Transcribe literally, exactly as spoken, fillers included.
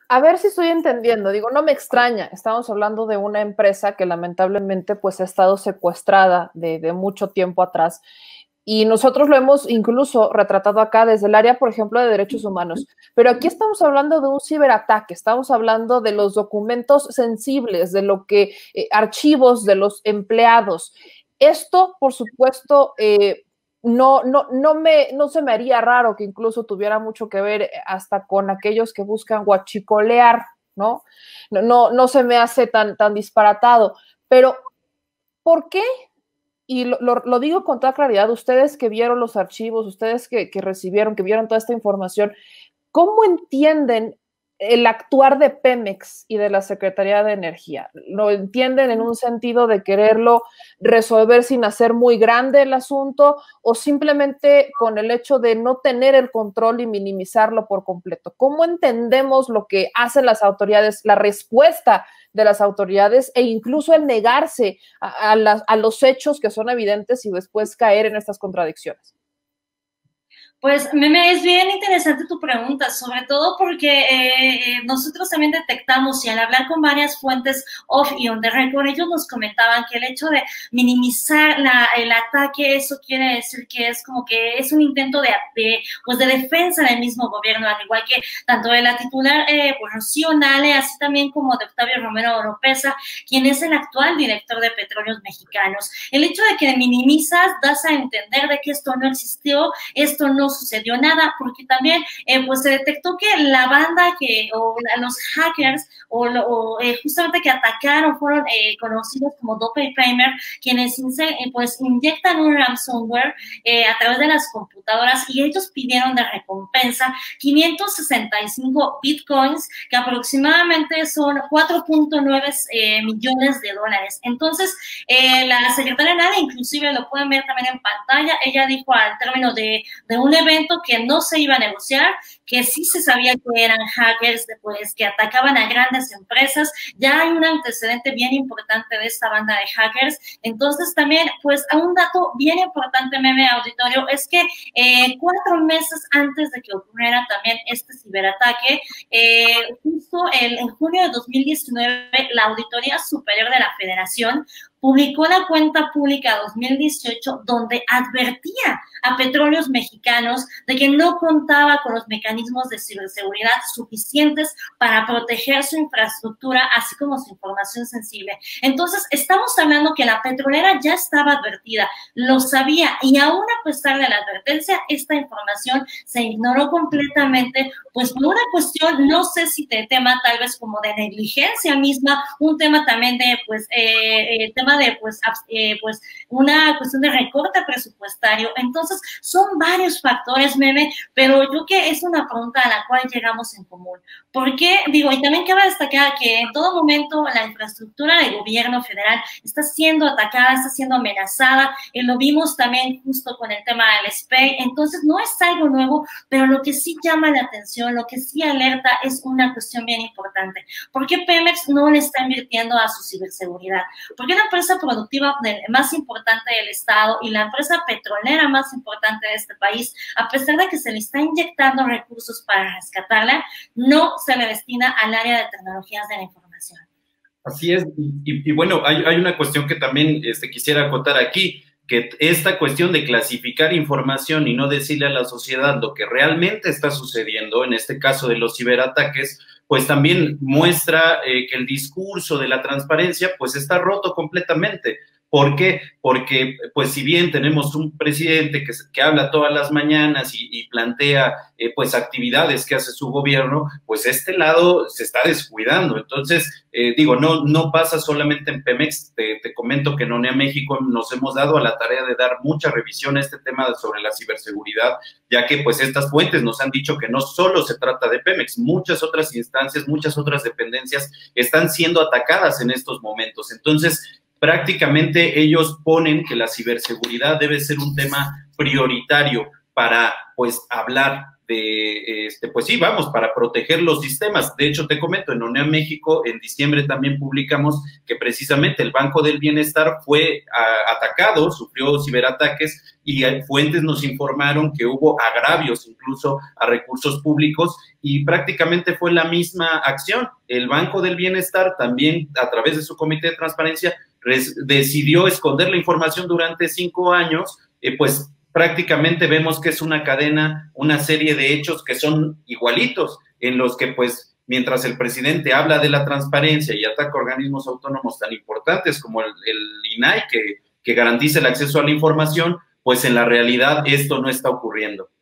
A ver si estoy entendiendo, digo, no me extraña, estamos hablando de una empresa que lamentablemente pues ha estado secuestrada de, de mucho tiempo atrás y nosotros lo hemos incluso retratado acá desde el área, por ejemplo, de derechos humanos, pero aquí estamos hablando de un ciberataque, estamos hablando de los documentos sensibles, de lo que, eh, archivos de los empleados. Esto, por supuesto, eh, no, no, no, me, no se me haría raro que incluso tuviera mucho que ver hasta con aquellos que buscan guachicolear, ¿no? No, no, no se me hace tan, tan disparatado, pero ¿por qué? Y lo, lo, lo digo con toda claridad, ustedes que vieron los archivos, ustedes que, que recibieron, que vieron toda esta información, ¿cómo entienden el actuar de Pemex y de la Secretaría de Energía? ¿Lo entienden en un sentido de quererlo resolver sin hacer muy grande el asunto o simplemente con el hecho de no tener el control y minimizarlo por completo? ¿Cómo entendemos lo que hacen las autoridades, la respuesta de las autoridades e incluso el negarse a, a, las, a los hechos que son evidentes y después caer en estas contradicciones? Pues, Meme, es bien interesante tu pregunta, sobre todo porque eh, nosotros también detectamos y al hablar con varias fuentes off y on the record, ellos nos comentaban que el hecho de minimizar la, el ataque, eso quiere decir que es como que es un intento de, de, pues de defensa del mismo gobierno, al igual que tanto de la titular, eh, pues Rocío Nale, así también como de Octavio Romero Oropesa, quien es el actual director de Petróleos Mexicanos. El hecho de que minimizas, das a entender de que esto no existió, esto no sucedió nada, porque también eh, pues se detectó que la banda que, o la, los hackers, o, o eh, justamente que atacaron, fueron eh, conocidos como Doppelganger, quienes eh, pues inyectan un ransomware eh, a través de las computadoras, y ellos pidieron de recompensa quinientos sesenta y cinco bitcoins, que aproximadamente son cuatro punto nueve eh, millones de dólares. Entonces, eh, la secretaria Nada, inclusive lo pueden ver también en pantalla, ella dijo al término de, de un evento que no se iba a negociar, que sí se sabía que eran hackers, pues, que atacaban a grandes empresas. Ya hay un antecedente bien importante de esta banda de hackers. Entonces también, pues, un dato bien importante, Meme, auditorio, es que eh, cuatro meses antes de que ocurriera también este ciberataque, eh, justo el, en junio de dos mil diecinueve, la Auditoría Superior de la Federación publicó la cuenta pública dos mil dieciocho, donde advertía a Petróleos Mexicanos de que no contaba con los mecanismos de ciberseguridad suficientes para proteger su infraestructura, así como su información sensible. Entonces, estamos hablando que la petrolera ya estaba advertida, lo sabía, y aún a pesar de la advertencia, esta información se ignoró completamente, pues por una cuestión, no sé si de tema tal vez como de negligencia misma, un tema también de, pues, eh, eh, tema de, pues, eh, pues, una cuestión de recorte presupuestario. Entonces, son varios factores, Meme, pero yo creo que es una pregunta a la cual llegamos en común. ¿Por qué? Digo, y también cabe destacar que en todo momento la infraestructura del gobierno federal está siendo atacada, está siendo amenazada, y lo vimos también justo con el tema del S P E I. Entonces, no es algo nuevo, pero lo que sí llama la atención, lo que sí alerta, es una cuestión bien importante. ¿Por qué Pemex no le está invirtiendo a su ciberseguridad? ¿Por qué la empresa productiva más importante del Estado y la empresa petrolera más importante de este país, a pesar de que se le está inyectando recursos para rescatarla, no se le destina al área de tecnologías de la información? Así es, y, y bueno, hay, hay una cuestión que también este, quisiera acotar aquí, que esta cuestión de clasificar información y no decirle a la sociedad lo que realmente está sucediendo, en este caso de los ciberataques, pues también muestra eh, que el discurso de la transparencia pues está roto completamente. ¿Por qué? Porque, pues, si bien tenemos un presidente que, que habla todas las mañanas y, y plantea, eh, pues, actividades que hace su gobierno, pues este lado se está descuidando. Entonces, eh, digo, no, no pasa solamente en Pemex. Te, te comento que en ONEA México nos hemos dado a la tarea de dar mucha revisión a este tema sobre la ciberseguridad, ya que, pues, estas fuentes nos han dicho que no solo se trata de Pemex, muchas otras instancias, muchas otras dependencias están siendo atacadas en estos momentos. Entonces, prácticamente ellos ponen que la ciberseguridad debe ser un tema prioritario para, pues, hablar de, este, pues sí, vamos, para proteger los sistemas. De hecho, te comento, en Unión México, en diciembre también publicamos que precisamente el Banco del Bienestar fue a, atacado, sufrió ciberataques, y fuentes nos informaron que hubo agravios incluso a recursos públicos, y prácticamente fue la misma acción. El Banco del Bienestar también, a través de su comité de transparencia, decidió esconder la información durante cinco años, eh, pues prácticamente vemos que es una cadena, una serie de hechos que son igualitos, en los que pues mientras el presidente habla de la transparencia y ataca organismos autónomos tan importantes como el, el I N A I, que, que garantiza el acceso a la información, pues en la realidad esto no está ocurriendo.